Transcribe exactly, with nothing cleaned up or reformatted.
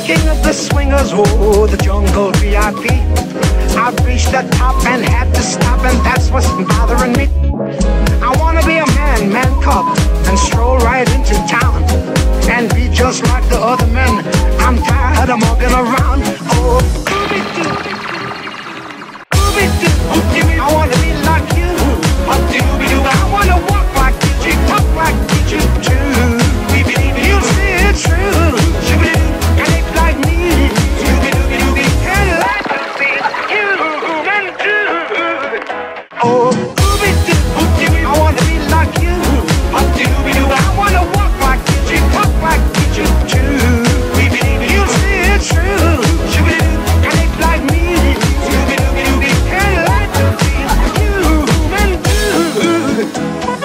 king of the swingers, oh, the jungle V I P. I've reached the top and had to stop, and that's what's bothering me. I wanna be a man, man cub, and stroll right into town, and be just like the other men. I'm tired of mugging around. Oh, Scooby-Doo, Scooby-Doo, I wanna be